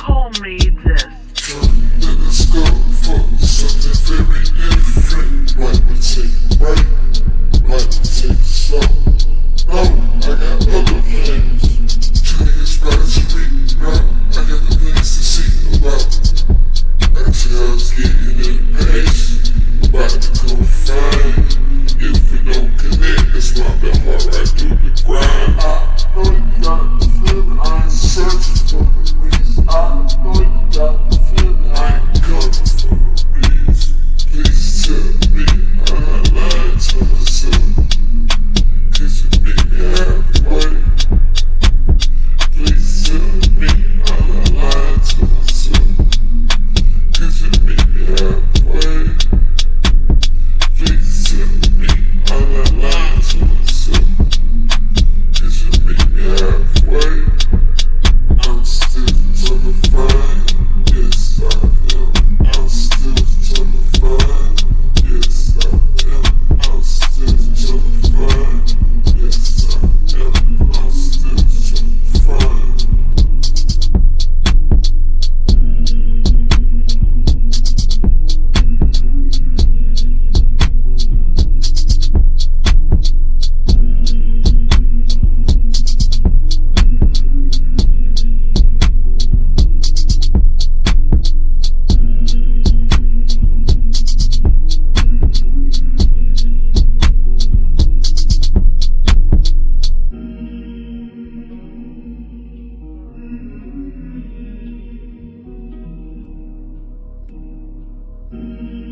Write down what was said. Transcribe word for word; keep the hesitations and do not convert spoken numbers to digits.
told me this. Let us go for something very different. Right, we take right, right, we take slow. No, I got other plans. Two niggas by the street, no, I got the things to see about. I tell us getting in pace, about to come fine. If we don't connect, it's my bad heart right through the grind. I know you got the feeling, I ain't searching for the reason. I know you got the feeling, I ain't coming for the reason. Please tell me I'm not lying to myself, cause you make me halfway. Please tell me I'm not lying to myself, cause you make me halfway. Please tell me I'm not lying to myself, cause you make me halfway. I'm still trying to find, yes I am. I'm still trying to find, yes I am. I'm still trying to find, yes I am. I'm still trying to find. Thank you.